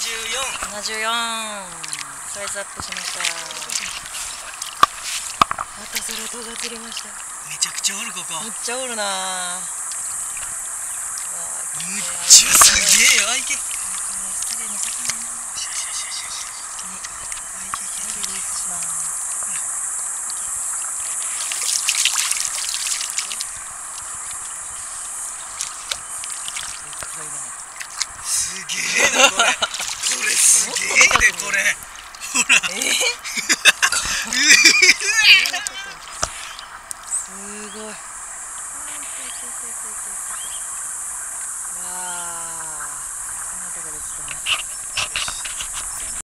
74サイズアップしました。またそれとが釣れました。 めちゃくちゃおるここ。 めっちゃおるな。 むっちゃすげえよ。あいけ。 綺麗な魚やな。 よしよしよしよしよし。あいけいけいけ。 リリースします。 すげえなこれ。これすげえねこれ。ほら。 すごい。わあ。